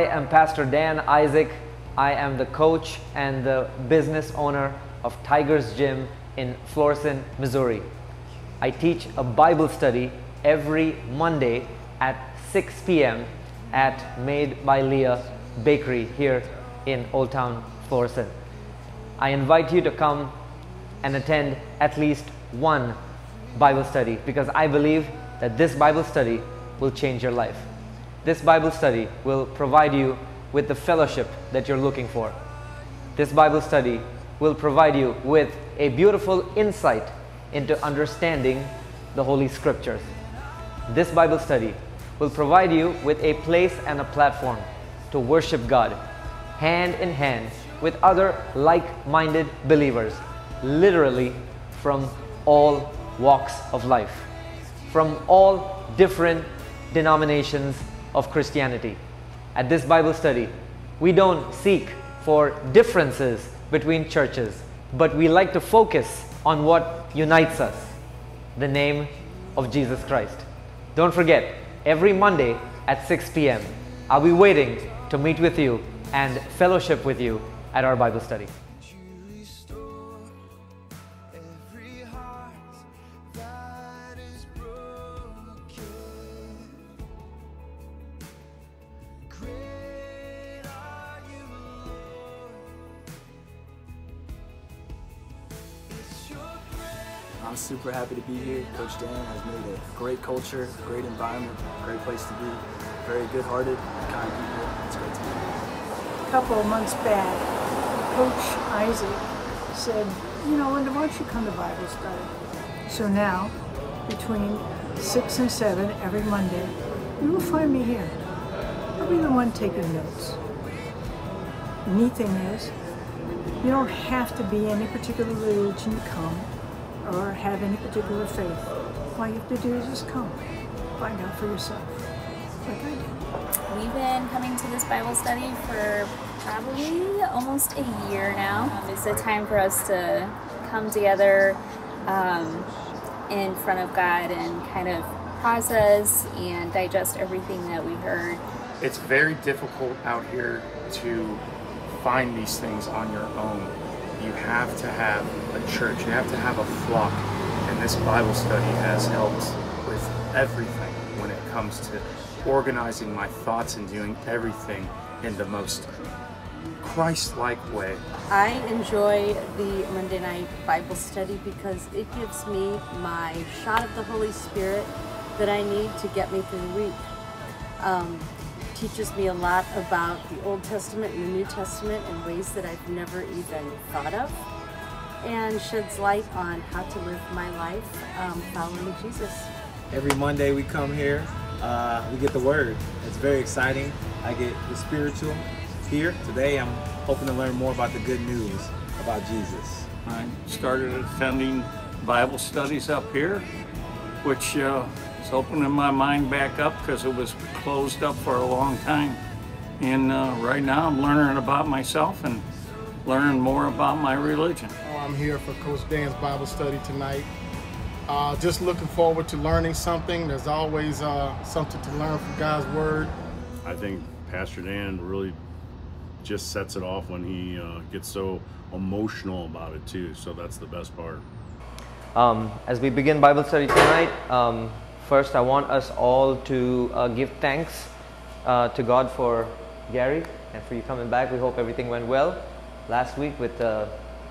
I am Pastor Dan Isaac. I am the coach and the business owner of Tigers Gym in Florissant, Missouri. I teach a Bible study every Monday at 6 p.m. at Made by Leah Bakery here in Old Town, Florissant. I invite you to come and attend at least one Bible study because I believe that this Bible study will change your life. This Bible study will provide you with the fellowship that you're looking for. This Bible study will provide you with a beautiful insight into understanding the Holy Scriptures. This Bible study will provide you with a place and a platform to worship God hand in hand with other like-minded believers, literally from all walks of life, from all different denominations of Christianity. At this Bible study, we don't seek for differences between churches, but we like to focus on what unites us, the name of Jesus Christ. Don't forget, every Monday at 6 p.m., I'll be waiting to meet with you and fellowship with you at our Bible study. I'm super happy to be here. Coach Dan has made a great culture, great environment, great place to be. Very good-hearted, kind people. It's great to be here. A couple of months back, Coach Isaac said, you know, Linda, why don't you come to Bible study? So now, between 6 and 7 every Monday, you will find me here. I'll be the one taking notes. The neat thing is, you don't have to be any particular religion to come or have any particular faith. All you have to do is just come. Find out for yourself, like I did. We've been coming to this Bible study for probably almost a year now. It's a time for us to come together in front of God and kind of process and digest everything that we heard. It's very difficult out here to find these things on your own. You have to have a church, you have to have a flock, and this Bible study has helped with everything when it comes to organizing my thoughts and doing everything in the most Christ-like way. I enjoy the Monday night Bible study because it gives me my shot of the Holy Spirit that I need to get me through the week. Teaches me a lot about the Old Testament and the New Testament in ways that I've never even thought of, and sheds light on how to live my life following Jesus. Every Monday we come here, we get the Word. It's very exciting. I get the spiritual here. Today I'm hoping to learn more about the good news about Jesus. I started attending Bible studies up here, which it's opening my mind back up because it was closed up for a long time. And right now I'm learning about myself and learning more about my religion. I'm here for Coach Dan's Bible study tonight. Just looking forward to learning something. There's always something to learn from God's Word. I think Pastor Dan really just sets it off when he gets so emotional about it too, so that's the best part. As we begin Bible study tonight, first I want us all to give thanks to God for Gary and for you coming back. We hope everything went well last week with the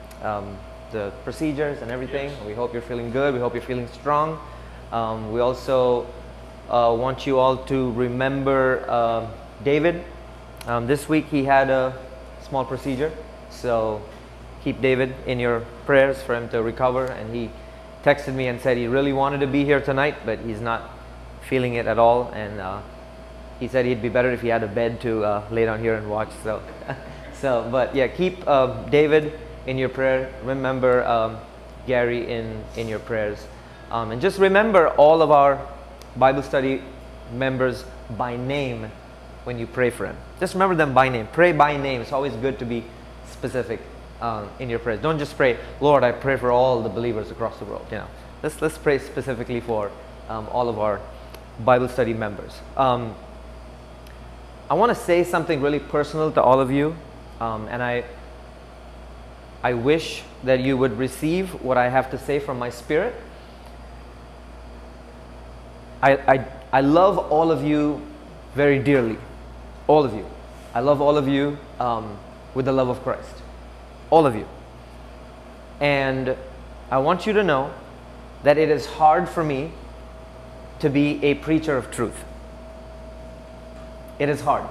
procedures and everything. Yes. We hope you're feeling good. We hope you're feeling strong. We also want you all to remember David. This week he had a small procedure, so keep David in your prayers for him to recover. And he texted me and said he really wanted to be here tonight, but he's not feeling it at all, and he said he'd be better if he had a bed to lay down here and watch. So but yeah, keep David in your prayer. Remember Gary in your prayers, and just remember all of our Bible study members by name when you pray for him. Just remember them by name. Pray by name. It's always good to be specific in your prayers. Don't just pray, Lord, I pray for all the believers across the world. You know, let's pray specifically for all of our Bible study members. I I want to say something really personal to all of you, and I wish that you would receive what I have to say from my spirit. I love all of you very dearly, all of you. I love all of you with the love of Christ, all of you. And I want you to know that it is hard for me to be a preacher of truth. It is hard.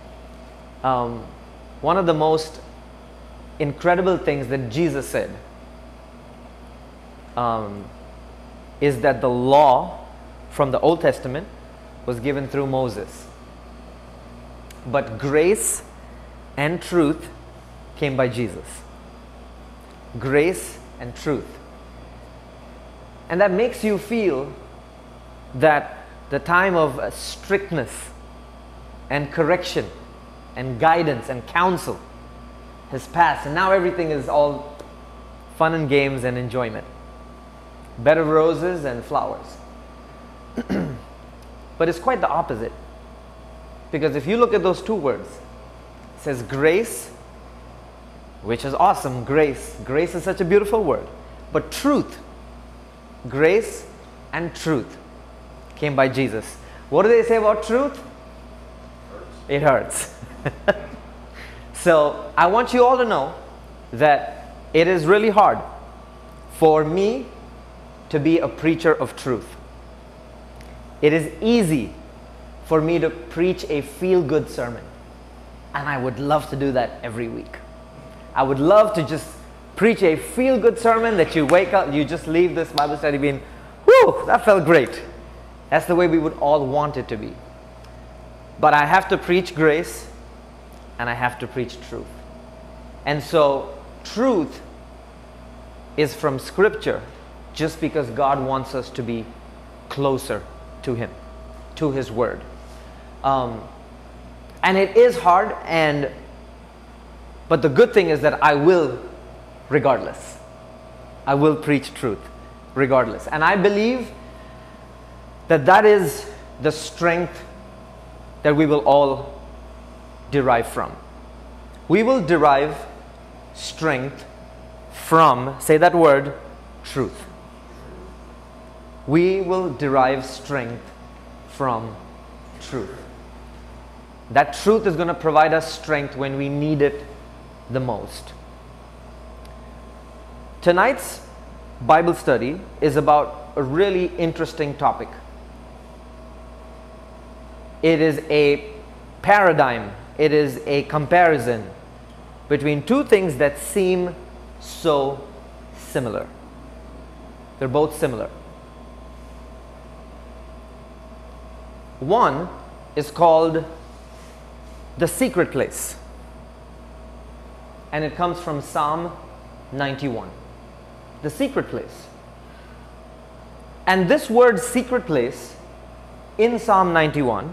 One of the most incredible things that Jesus said is that the law from the Old Testament was given through Moses, but grace and truth came by Jesus. Grace and truth. And that makes you feel that the time of strictness and correction and guidance and counsel has passed, and now everything is all fun and games and enjoyment, bed of roses and flowers. But it's quite the opposite, because if you look at those two words, it says grace, which is awesome. Grace is such a beautiful word. But truth, grace and truth came by Jesus. What do they say about truth? It hurts. So I want you all to know that it is really hard for me to be a preacher of truth. It is easy for me to preach a feel-good sermon, and I would love to do that every week. I would love to just preach a feel-good sermon that you wake up, you just leave this Bible study being, whew, that felt great. That's the way we would all want it to be. But I have to preach grace, and I have to preach truth. And so truth is from Scripture, just because God wants us to be closer to Him, to His Word. And it is hard, but the good thing is that I will regardless. I will preach truth regardless. And I believe that that is the strength that we will all derive from. We will derive strength from, say that word, truth. We will derive strength from truth. That truth is going to provide us strength when we need it the most. Tonight's Bible study is about a really interesting topic. It is a paradigm, it is a comparison between two things that seem so similar. They're both similar. One is called the secret place, and it comes from Psalm 91. The secret place. And this word secret place in Psalm 91,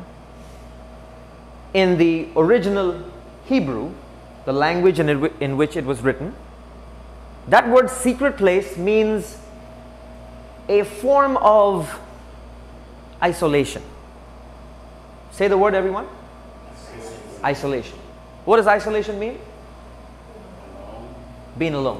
in the original Hebrew, the language in which it was written, that word secret place means a form of isolation. Say the word, everyone. Isolation. What does isolation mean? Being alone.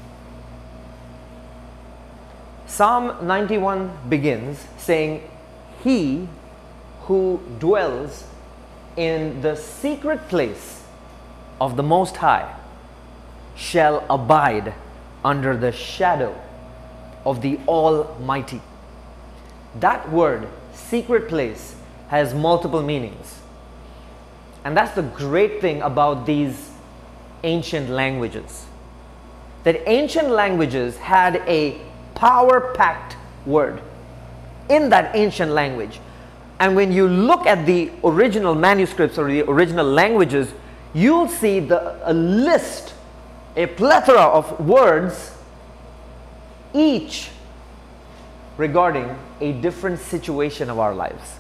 Psalm 91 begins saying, "He who dwells in the secret place of the Most High shall abide under the shadow of the Almighty." That word, secret place, has multiple meanings. And that's the great thing about these ancient languages. That ancient languages had a power-packed word in that ancient language. And when you look at the original manuscripts or the original languages, you'll see a list, a plethora of words, each regarding a different situation of our lives.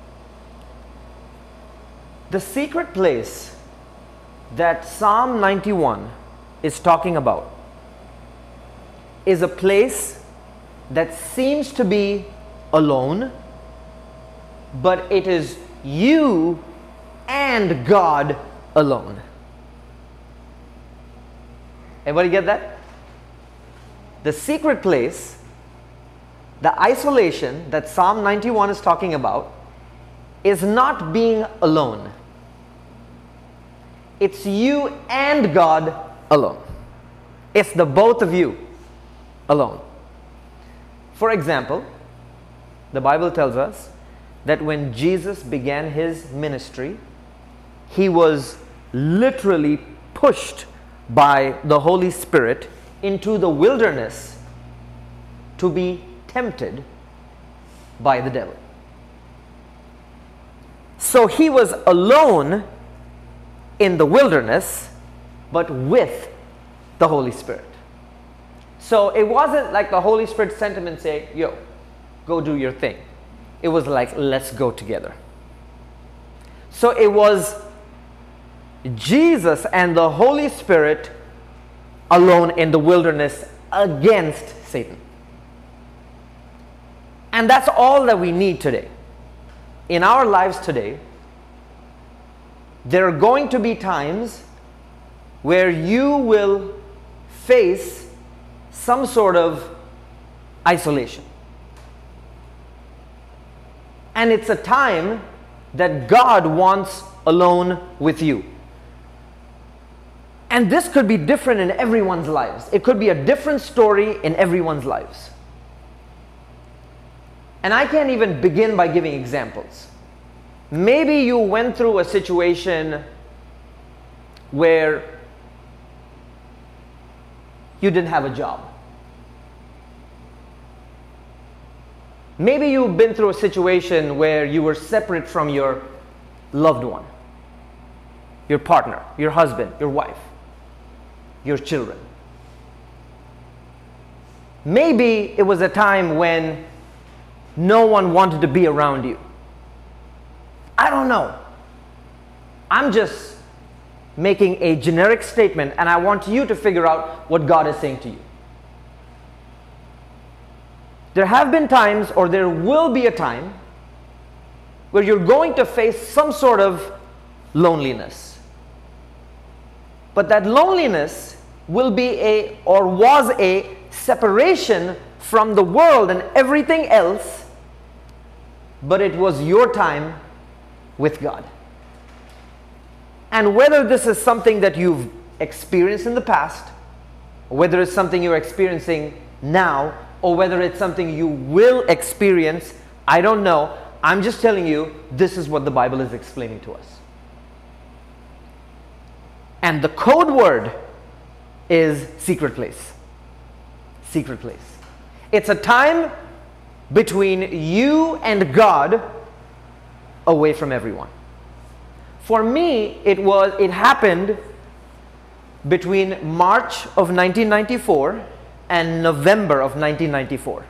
The secret place that Psalm 91 is talking about is a place that seems to be alone, but it is you and God alone. Everybody get that? The secret place, the isolation that Psalm 91 is talking about, is not being alone. It's you and God alone. It's the both of you alone. For example, the Bible tells us that when Jesus began his ministry, he was literally pushed by the Holy Spirit into the wilderness to be tempted by the devil. So he was alone in the wilderness, but with the Holy Spirit. So it wasn't like the Holy Spirit sent him and say, yo, go do your thing. It was like, let's go together. So it was Jesus and the Holy Spirit alone in the wilderness against Satan. And that's all that we need today. In our lives today, there are going to be times where you will face some sort of isolation. And it's a time that God wants alone with you. And this could be different in everyone's lives. It could be a different story in everyone's lives. And I can't even begin by giving examples. Maybe you went through a situation where you didn't have a job. Maybe you've been through a situation where you were separate from your loved one, your partner, your husband, your wife, your children. Maybe it was a time when no one wanted to be around you. I don't know. I'm just making a generic statement, and I want you to figure out what God is saying to you. There have been times, or there will be a time, where you're going to face some sort of loneliness. But that loneliness will be or was a separation from the world and everything else, but it was your time with God. And whether this is something that you've experienced in the past, or whether it's something you're experiencing now, or whether it's something you will experience, I don't know. I'm just telling you, this is what the Bible is explaining to us. And the code word is secret place. Secret place. It's a time between you and God, away from everyone. For me, it happened between March of 1994 and November of 1994,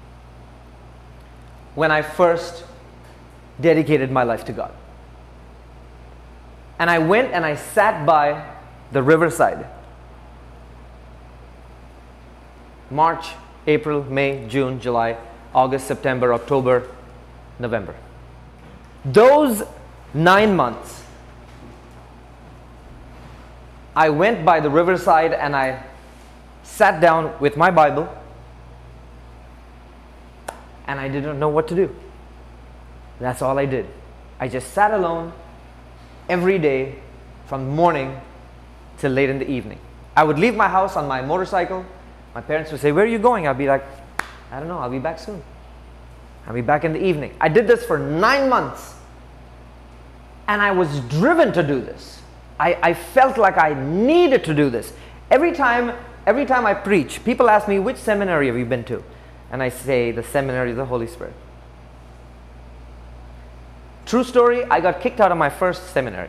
when I first dedicated my life to God. And I went and I sat by the riverside. March, April, May, June, July, August, September, October, November. Those 9 months, I went by the riverside and I sat down with my Bible, and I didn't know what to do. That's all I did. I just sat alone every day from morning till late in the evening. I would leave my house on my motorcycle. My parents would say, "Where are you going?" I'd be like, "I don't know, I'll be back soon. I'll be back in the evening." I did this for 9 months. And I was driven to do this. I felt like I needed to do this. Every time I preach, people ask me, "Which seminary have you been to?" And I say, "The seminary of the Holy Spirit." True story, I got kicked out of my first seminary.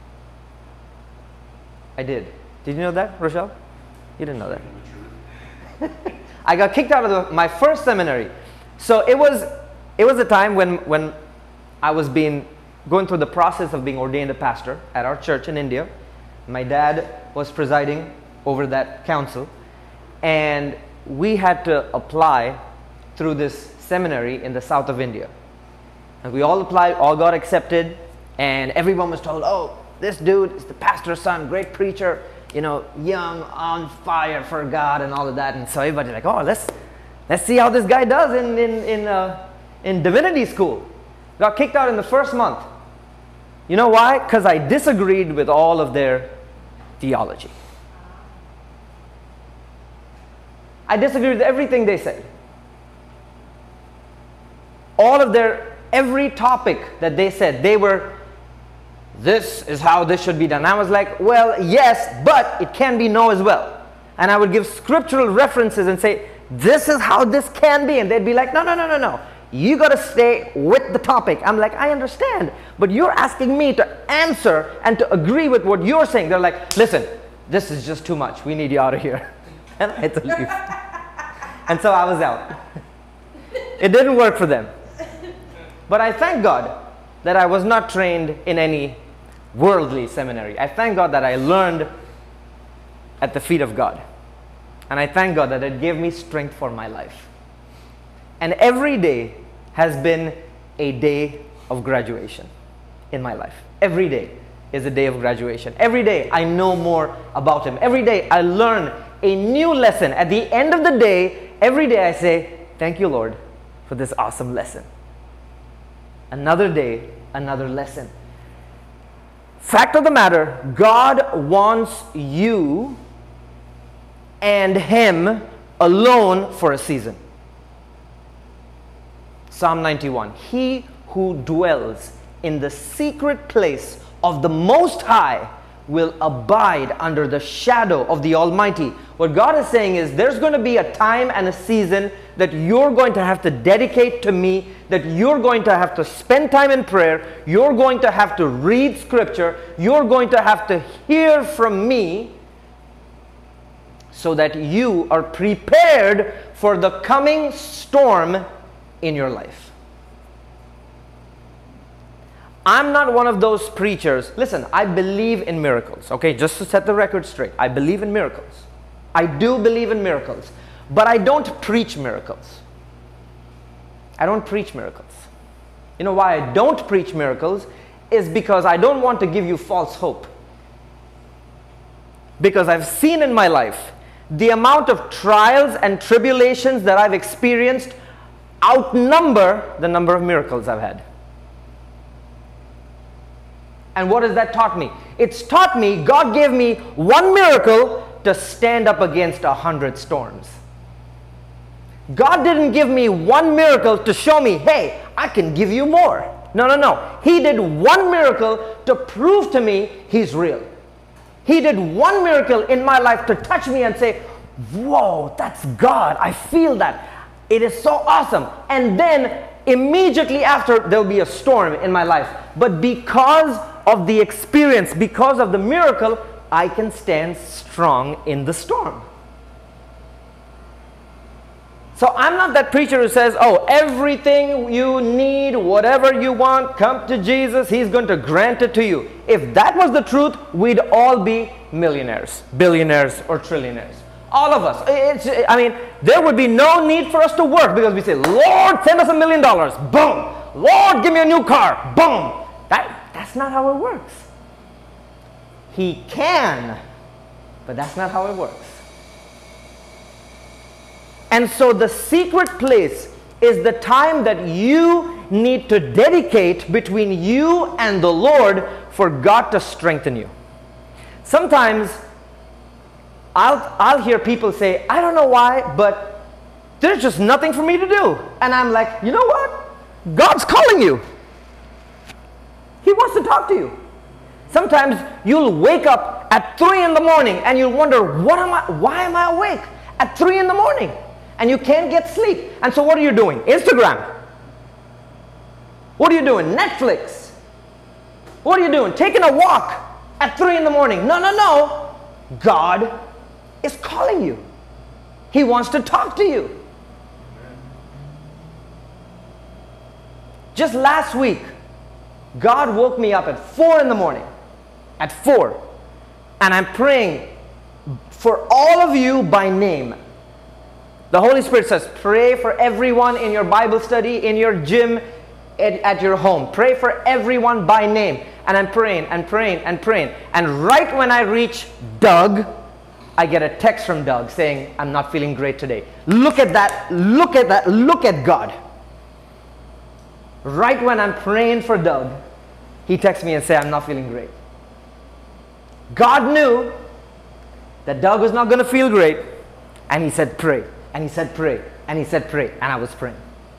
I did. Did you know that, Rochelle? You didn't know that. I got kicked out of my first seminary. So it was a time when I was going through the process of being ordained a pastor at our church in India. My dad was presiding over that council, and we had to apply through this seminary in the south of India. And we all applied, all got accepted, And everyone was told, oh, this dude is the pastor's son, great preacher, you know, young, on fire for God and all of that. And so everybody's like, oh, let's see how this guy does in divinity school. Got kicked out in the first month. You know why? Because I disagreed with all of their theology. I disagreed with everything they said. All of every topic that they said, this is how this should be done. I was like, well, yes, but it can be no as well. And I would give scriptural references and say, this is how this can be. And they'd be like, no. You got to stay with the topic. I'm like, I understand, but you're asking me to answer and to agree with what you're saying. They're like, listen, this is just too much. We need you out of here. And I had to leave. And so I was out. It didn't work for them. But I thank God that I was not trained in any worldly seminary. I thank God that I learned at the feet of God. And I thank God that it gave me strength for my life. And every day has been a day of graduation in my life. Every day is a day of graduation. Every day I know more about Him. Every day I learn a new lesson. At the end of the day, every day I say, thank you, Lord, for this awesome lesson. Another day, another lesson. Fact of the matter, God wants you and Him alone for a season. Psalm 91, he who dwells in the secret place of the Most High will abide under the shadow of the Almighty. What God is saying is there's going to be a time and a season that you're going to have to dedicate to me, that you're going to have to spend time in prayer, you're going to have to read scripture, you're going to have to hear from me so that you are prepared for the coming storm in your life. I'm not one of those preachers. Listen, I believe in miracles. Okay, just to set the record straight, I believe in miracles. I do believe in miracles, but I don't preach miracles. I don't preach miracles. You know why I don't preach miracles? Is because I don't want to give you false hope. Because I've seen in my life the amount of trials and tribulations that I've experienced outnumber the number of miracles I've had. And what has that taught me? It's taught me God gave me one miracle to stand up against 100 storms. God didn't give me one miracle to show me, hey, I can give you more. No. He did one miracle to prove to me He's real. He did one miracle in my life to touch me and say, whoa, that's God. I feel that. It is so awesome. And then immediately after, there'll be a storm in my life. But because of the experience, because of the miracle, I can stand strong in the storm. So I'm not that preacher who says, oh, everything you need, whatever you want, come to Jesus. He's going to grant it to you. If that was the truth, we'd all be millionaires, billionaires, or trillionaires. All of us. There would be no need for us to work because we say, Lord, send us $1 million. Boom. Lord, give me a new car. Boom. That's not how it works. He can, but that's not how it works. And so the secret place is the time that you need to dedicate between you and the Lord for God to strengthen you. Sometimes I'll hear people say, I don't know why, but there's just nothing for me to do. And I'm like, you know what? God's calling you. He wants to talk to you. Sometimes you'll wake up at 3 in the morning and you'll wonder, why am I awake at 3 in the morning? And you can't get sleep. And so what are you doing? Instagram. What are you doing? Netflix. What are you doing? Taking a walk at 3 in the morning. No. God is calling you. He wants to talk to you. Just last week, God woke me up at 4 in the morning. At 4. And I'm praying for all of you by name. The Holy Spirit says, pray for everyone in your Bible study, in your gym, at your home. Pray for everyone by name. And I'm praying and praying and praying. And right when I reach Doug, I get a text from Doug saying, I'm not feeling great today. Look at that, look at that, look at God. Right when I'm praying for Doug, he texts me and says, I'm not feeling great. God knew that Doug was not going to feel great. And he said, pray. And he said, pray. And he said, pray. And I was praying.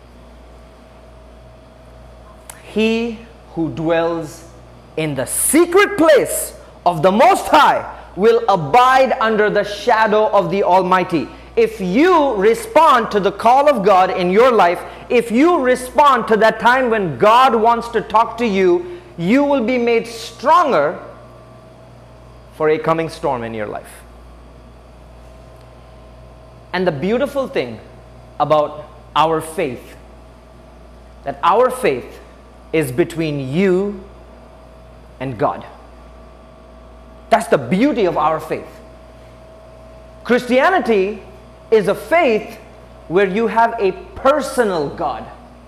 He who dwells in the secret place of the Most High will abide under the shadow of the Almighty. If you respond to the call of God in your life, if you respond to that time when God wants to talk to you, you will be made stronger for a coming storm in your life. And the beautiful thing about our faith, that our faith is between you and God. That's the beauty of our faith. Christianity is a faith where you have a personal God.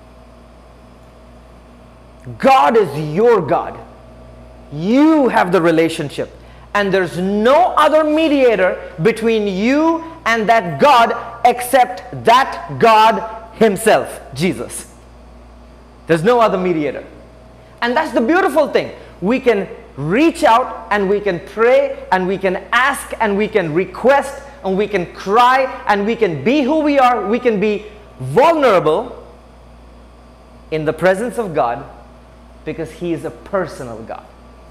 God is your God. You have the relationship. And there's no other mediator between you and that God except that God Himself, Jesus. There's no other mediator. And that's the beautiful thing. We can reach out and we can pray and we can ask and we can request and we can cry and we can be who we are. We can be vulnerable in the presence of God because He is a personal God.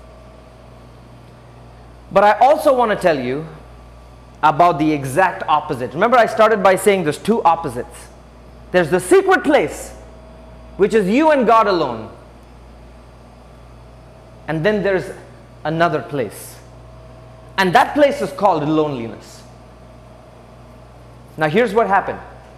But I also want to tell you about the exact opposite. Remember, I started by saying there's two opposites. There's the secret place, which is you and God alone. And then there's another place. And that place is called loneliness. Now here's what happened.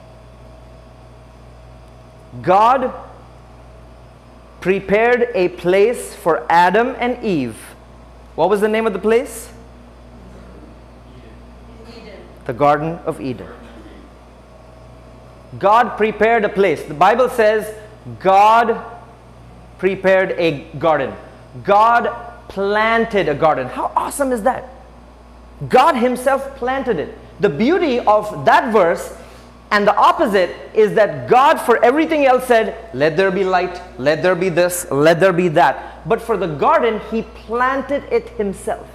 God prepared a place for Adam and Eve. What was the name of the place? Eden. The Garden of Eden. God prepared a place. The Bible says God prepared a garden. God planted a garden. How awesome is that? God Himself planted it. The beauty of that verse and the opposite is that God for everything else said, let there be light, let there be this, let there be that. But for the garden, He planted it Himself.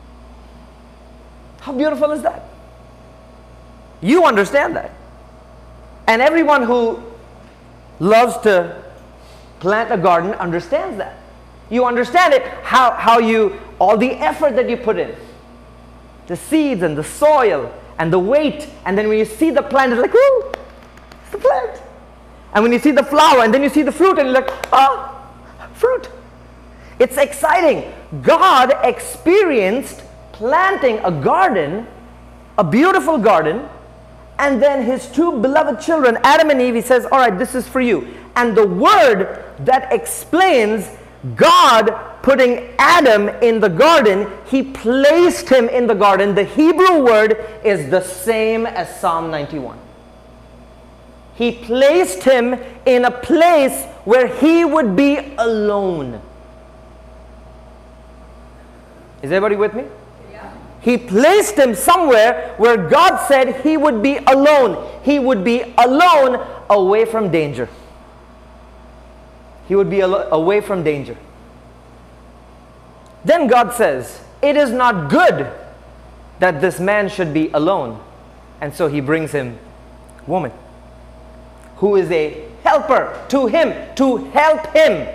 How beautiful is that? You understand that. And everyone who loves to plant a garden understands that. You understand it, how you, all the effort that you put in. The seeds and the soil and the weight. And then when you see the plant, it's like, ooh, it's the plant. And when you see the flower and then you see the fruit and you're like, oh, fruit. It's exciting. God experienced planting a garden, a beautiful garden, and then His two beloved children, Adam and Eve, He says, all right, this is for you. And the word that explains God putting Adam in the garden, He placed him in the garden. The Hebrew word is the same as Psalm 91. He placed him in a place where he would be alone. Is everybody with me? Yeah. He placed him somewhere where God said he would be alone. He would be alone away from danger. He would be away from danger. Then God says, it is not good that this man should be alone. And so He brings him woman, who is a helper to him, to help him.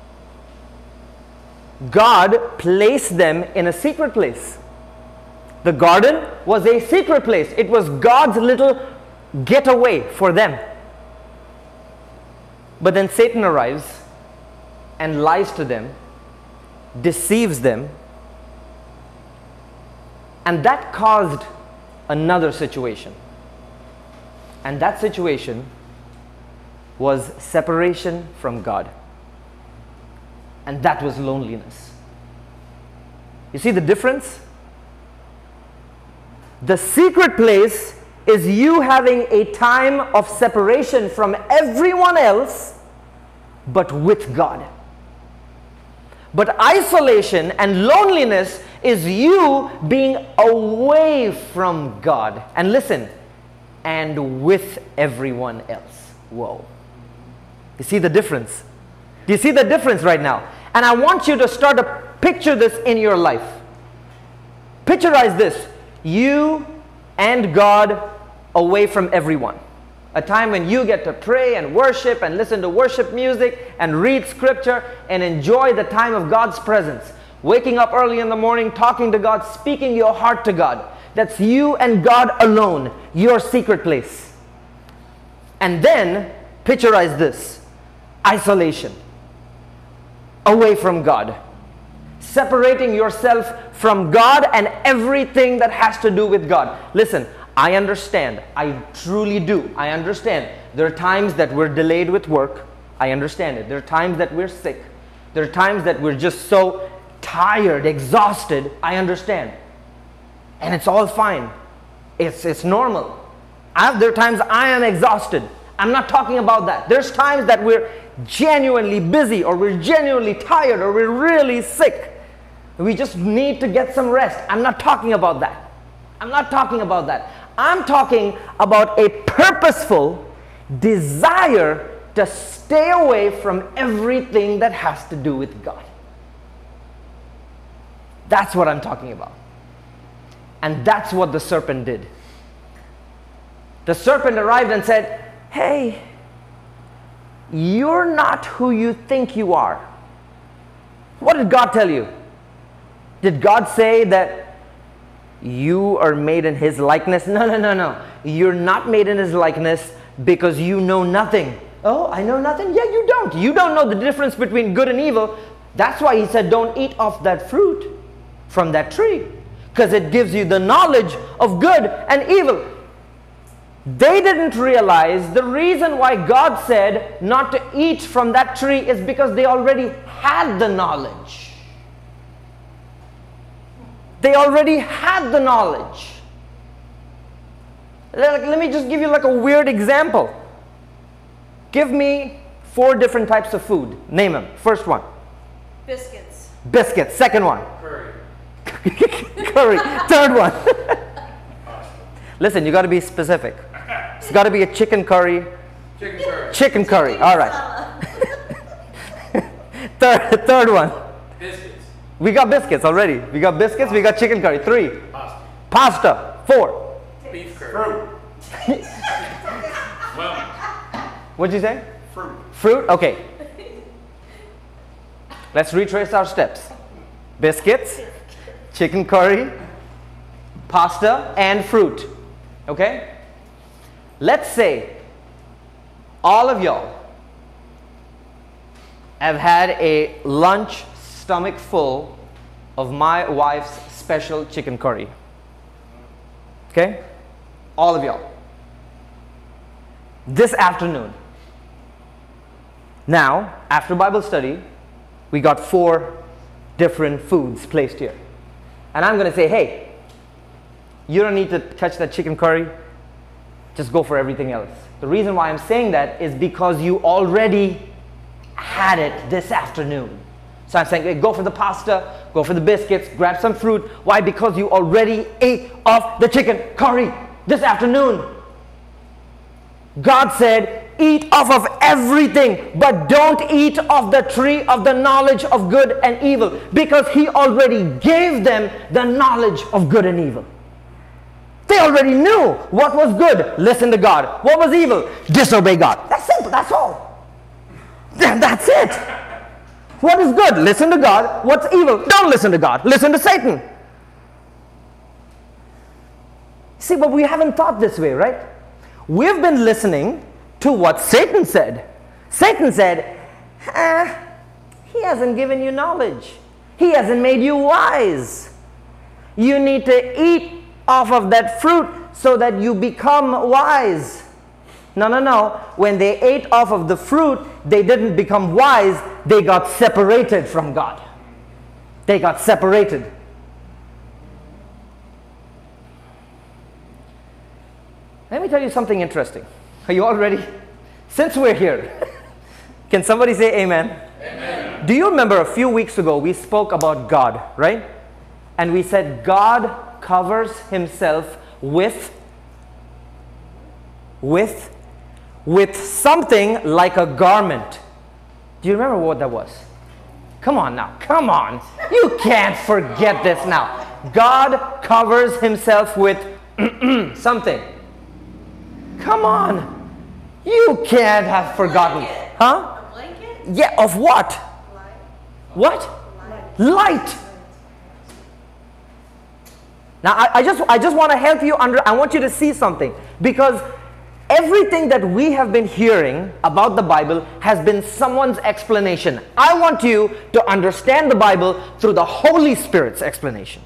God placed them in a secret place. The garden was a secret place. It was God's little getaway for them. But then Satan arrives and lies to them, deceives them, and that caused another situation. And that situation was separation from God. And that was loneliness. You see the difference? The secret place is you having a time of separation from everyone else but with God. But isolation and loneliness is you being away from God. And listen, and with everyone else. Whoa. You see the difference? Do you see the difference right now? And I want you to start to picture this in your life. Picturize this. You and God away from everyone. A time when you get to pray and worship and listen to worship music and read scripture and enjoy the time of God's presence. Waking up early in the morning, talking to God, speaking your heart to God. That's you and God alone, your secret place. And then, picturize this. Isolation. Away from God. Separating yourself from God and everything that has to do with God. Listen, I understand. I truly do. I understand. There are times that we're delayed with work. I understand it. There are times that we're sick. There are times that we're just so tired, exhausted. I understand. And it's all fine. It's normal. There are times I am exhausted. I'm not talking about that. There's times that we're genuinely busy, or we're genuinely tired, or we're really sick. We just need to get some rest. I'm not talking about that. I'm not talking about that. I'm talking about a purposeful desire to stay away from everything that has to do with God. That's what I'm talking about. And that's what the serpent did. The serpent arrived and said, hey, you're not who you think you are. What did God tell you? Did God say that you are made in His likeness? No. You're not made in His likeness because you know nothing. Oh, I know nothing? Yeah, you don't. You don't know the difference between good and evil. That's why He said don't eat of that fruit from that tree, because it gives you the knowledge of good and evil. They didn't realize the reason why God said not to eat from that tree is because they already had the knowledge. They already had the knowledge. Let me just give you like a weird example. Give me 4 different types of food. Name them. First one. Biscuits. Biscuits. Second one. Curry. Curry. Third one. Listen, you got to be specific. It's got to be a chicken curry. Chicken curry. Chicken curry. All right. Third one. Biscuits. We got biscuits already. We got biscuits. We got chicken curry. 3. Pasta. Pasta. 4. Beef curry. Fruit. Well, What'd you say? fruit. Fruit? Okay. Let's retrace our steps. Biscuits, chicken curry, pasta, and fruit. Okay? Let's say all of y'all have had a lunch stomach full of my wife's special chicken curry. Okay? All of y'all. This afternoon. Now, after Bible study, we got 4 different foods placed here. And I'm going to say, hey, you don't need to touch that chicken curry. Just go for everything else. The reason why I'm saying that is because you already had it this afternoon. So I'm saying, hey, go for the pasta, go for the biscuits, grab some fruit. Why? Because you already ate off the chicken curry this afternoon. God said, eat off of everything, but don't eat of the tree of the knowledge of good and evil, because He already gave them the knowledge of good and evil. They already knew what was good. Listen to God. What was evil? Disobey God. That's simple. That's all. That's it. What is good? Listen to God. What's evil? Don't listen to God. Listen to Satan. See, but we haven't thought this way, right? We've been listening to what Satan said. Satan said, He hasn't given you knowledge. He hasn't made you wise. You need to eat off of that fruit so that you become wise. No. When they ate off of the fruit, they didn't become wise. They got separated from God. They got separated. Let me tell you something interesting. Are you all ready? Since we're here, Can somebody say amen? Amen. Do you remember a few weeks ago we spoke about God, right? And we said God covers himself with something like a garment. Do you remember what that was? Come on now, come on. You can't forget this now. God covers himself with something. Come on. You can't have forgotten. Huh? A blanket? Yeah, of what? Light. What? Light. Now I just want to help you I want you to see something, because everything that we have been hearing about the Bible has been someone's explanation. I want you to understand the Bible through the Holy Spirit's explanation.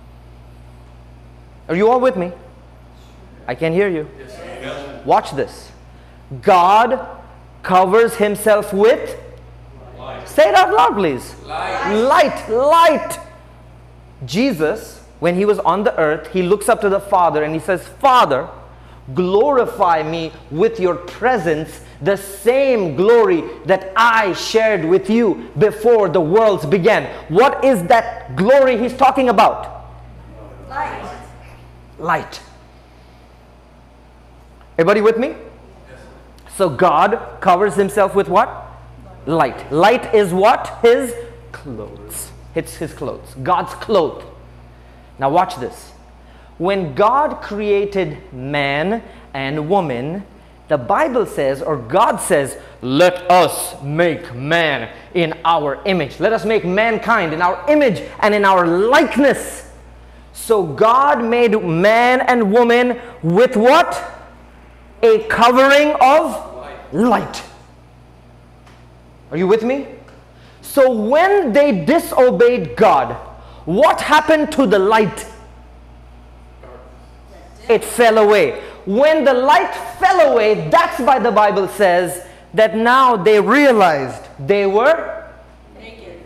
Are you all with me? I can hear you. Watch this. God covers himself with light. Say it out loud, please. Light. Jesus, when he was on the earth, he looks up to the Father and he says, Father, glorify me with your presence, the same glory that I shared with you before the worlds began. What is that glory he's talking about? Light. Everybody with me? So God covers himself with what? Light. Light is what? His clothes. It's his clothes. God's clothes. Now watch this. When God created man and woman, the Bible says, or God says, let us make man in our image. Let us make mankind in our image and in our likeness. So God made man and woman with what? A covering of light. Are you with me? So when they disobeyed God, what happened to the light? It fell away. When the light fell away, that's why the Bible says that now they realized they were naked.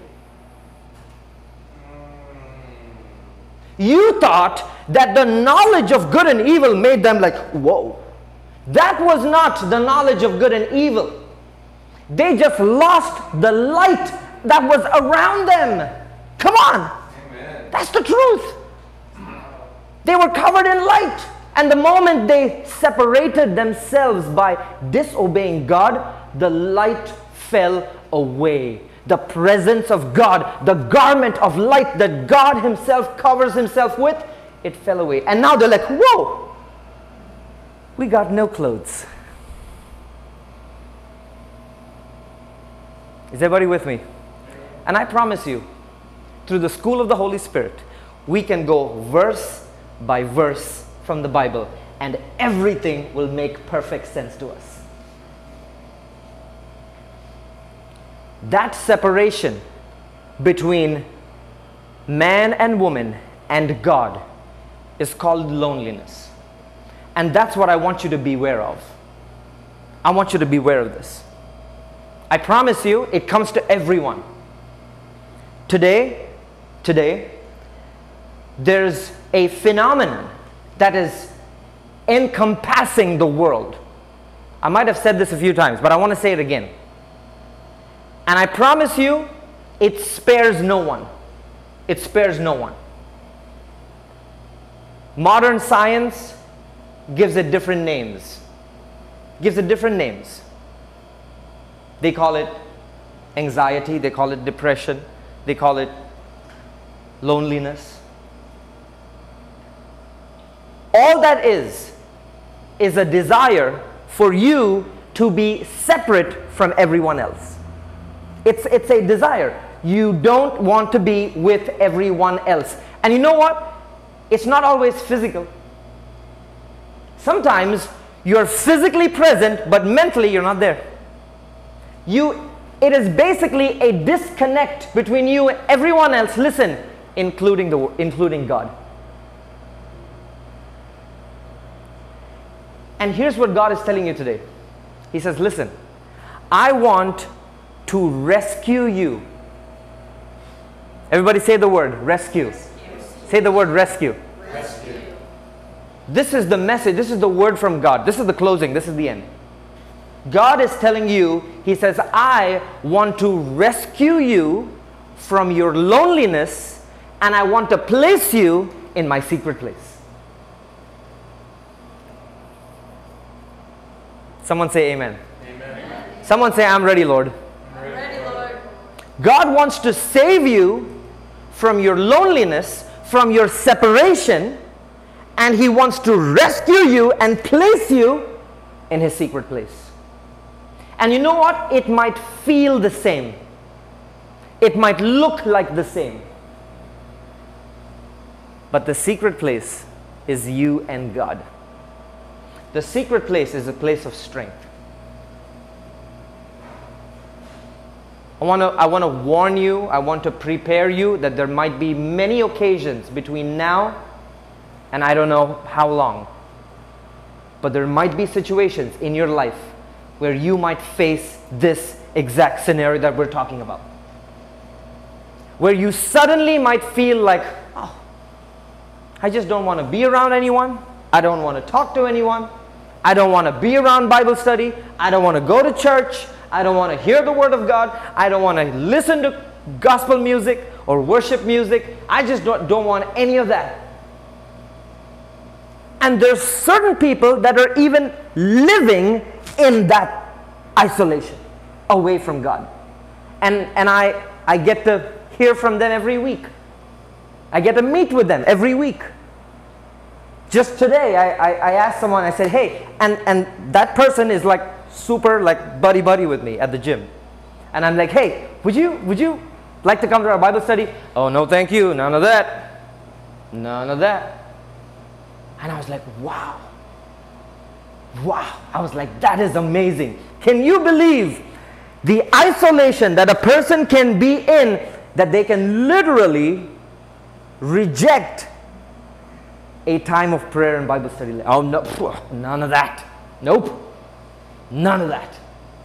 You thought that the knowledge of good and evil made them like, whoa. That was not the knowledge of good and evil. They just lost the light that was around them. Come on. Amen. That's the truth. They were covered in light. And the moment they separated themselves by disobeying God, the light fell away. The presence of God, the garment of light that God himself covers himself with, it fell away. And now they're like, whoa, we got no clothes. Is everybody with me? And I promise you, through the school of the Holy Spirit, we can go verse by verse from the Bible, and everything will make perfect sense to us. That separation between man and woman and God is called loneliness. And that's what I want you to be aware of. I want you to be aware of this. I promise you, it comes to everyone. Today, there's a phenomenon that is encompassing the world. I might have said this a few times, but I want to say it again. And I promise you, it spares no one. It spares no one. Modern science gives it different names. Gives it different names. They call it anxiety, they call it depression, they call it loneliness. All that is a desire for you to be separate from everyone else. It's a desire. You don't want to be with everyone else. And you know what? It's not always physical. Sometimes you're physically present, but mentally you're not there. It is basically a disconnect between you and everyone else. Listen, including God. And here's what God is telling you today. He says, listen, I want to rescue you. Everybody say the word rescue. Say the word rescue. Rescue. This is the message. This is the word from God. This is the closing. This is the end. God is telling you, He says, I want to rescue you from your loneliness, and I want to place you in my secret place. Someone say amen. Amen. Someone say, I'm ready, Lord. I'm ready, Lord. God wants to save you from your loneliness, from your separation, and He wants to rescue you and place you in His secret place. And you know what? It might feel the same. It might look like the same. But the secret place is you and God. The secret place is a place of strength. I want to warn you, I want to prepare you that there might be many occasions between now and I don't know how long. But there might be situations in your life where you might face this exact scenario that we're talking about. Where you suddenly might feel like, oh, I just don't want to be around anyone. I don't want to talk to anyone. I don't want to be around Bible study. I don't want to go to church. I don't want to hear the Word of God. I don't want to listen to gospel music or worship music. I just don't want any of that. And there's certain people that are even living in that isolation, away from God. And I get to hear from them every week. I get to meet with them every week. Just today, I asked someone, I said, hey, and that person is like super like buddy with me at the gym. And I'm like, hey, would you like to come to our Bible study? Oh, no, thank you. None of that. None of that. And I was like, wow. Wow. I was like, that is amazing. Can you believe the isolation that a person can be in, that they can literally reject a time of prayer and Bible study? Oh, no, none of that. Nope. None of that.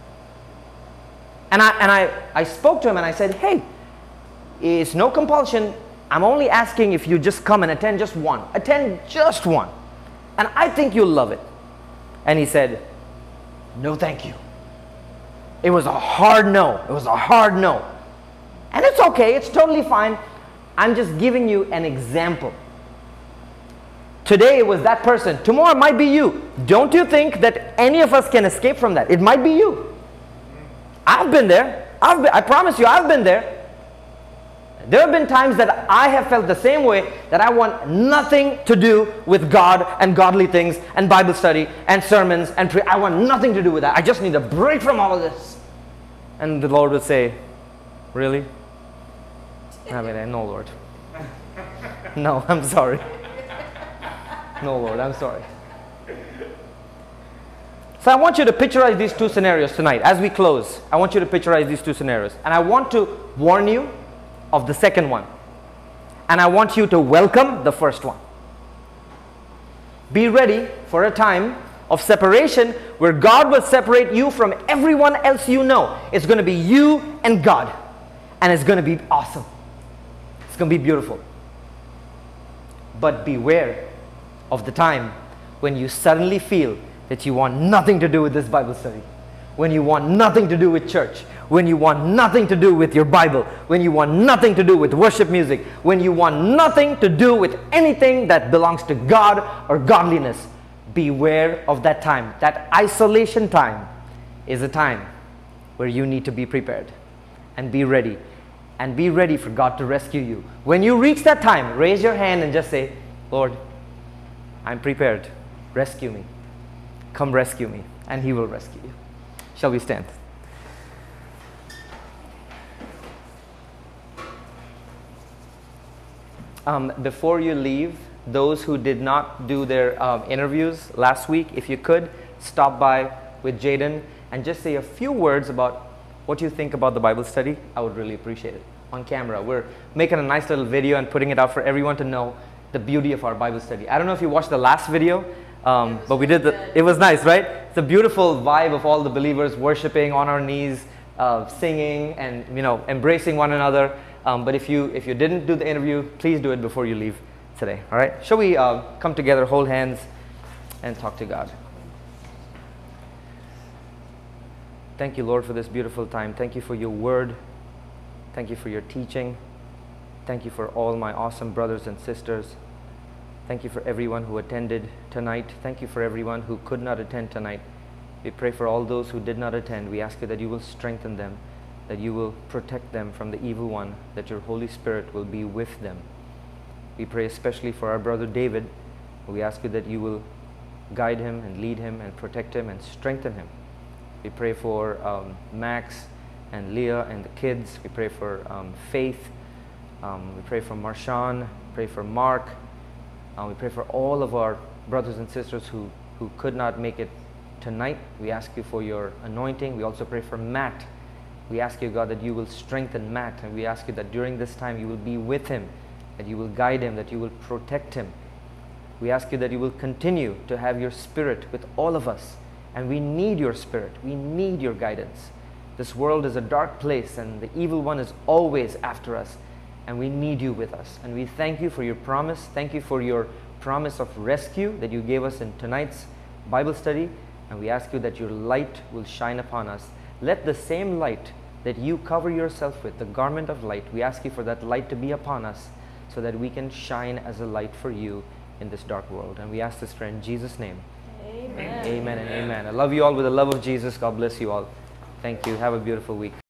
And I spoke to him and I said, hey, it's no compulsion. I'm only asking if you just come and attend just one. Attend just one. And I think you'll love it. And he said, no, thank you. It was a hard no. It was a hard no. And it's okay. It's totally fine. I'm just giving you an example. Today it was that person. Tomorrow it might be you. Don't you think that any of us can escape from that? It might be you. I've been there. I promise you, I've been there. There have been times that I have felt the same way, that I want nothing to do with God and godly things and Bible study and sermons and prayer. I want nothing to do with that. I just need a break from all of this. And the Lord would say, really? I mean, no, Lord. No, I'm sorry. No, Lord, I'm sorry. So I want you to picturize these two scenarios tonight. As we close, I want you to picturize these two scenarios. And I want to warn you of the second one. And I want you to welcome the first one. Be ready for a time of separation where God will separate you from everyone else you know. It's going to be you and God. And it's going to be awesome. It's going to be beautiful. But beware of the time when you suddenly feel that you want nothing to do with this Bible study, when you want nothing to do with church, when you want nothing to do with your Bible, when you want nothing to do with worship music, when you want nothing to do with anything that belongs to God or godliness. Beware of that time. That isolation time is a time where you need to be prepared and be ready. And be ready for God to rescue you. When you reach that time, raise your hand and just say, Lord, I'm prepared. Rescue me. Come rescue me. And He will rescue you. Shall we stand? Before you leave, those who did not do their interviews last week, if you could, stop by with Jaden and just say a few words about what you think about the Bible study. I would really appreciate it. On camera. We're making a nice little video and putting it out for everyone to know the beauty of our Bible study. I don't know if you watched the last video, but we did it was nice, right? It's a beautiful vibe of all the believers worshiping on our knees, singing and embracing one another. But if you didn't do the interview, please do it before you leave today. All right? Shall we come together, hold hands, and talk to God? Thank you, Lord, for this beautiful time. Thank you for your word. Thank you for your teaching. Thank you for all my awesome brothers and sisters. Thank you for everyone who attended tonight. Thank you for everyone who could not attend tonight. We pray for all those who did not attend. We ask you that you will strengthen them, that you will protect them from the evil one, that your Holy Spirit will be with them. We pray especially for our brother David. We ask you that you will guide him and lead him and protect him and strengthen him. We pray for Max and Leah and the kids. We pray for Faith. We pray for Marshawn. Pray for Mark. We pray for all of our brothers and sisters who could not make it tonight. We ask you for your anointing. We also pray for Matt. We ask you, God, that you will strengthen Matt, and we ask you that during this time you will be with him, that you will guide him, that you will protect him. We ask you that you will continue to have your Spirit with all of us, and we need your Spirit. We need your guidance. This world is a dark place, and the evil one is always after us, and we need you with us. And we thank you for your promise. Thank you for your promise of rescue that you gave us in tonight's Bible study, and we ask you that your light will shine upon us. Let the same light that you cover yourself with, the garment of light, we ask you for that light to be upon us so that we can shine as a light for you in this dark world. And we ask this prayer in Jesus' name. Amen. Amen and amen. I love you all with the love of Jesus. God bless you all. Thank you. Have a beautiful week.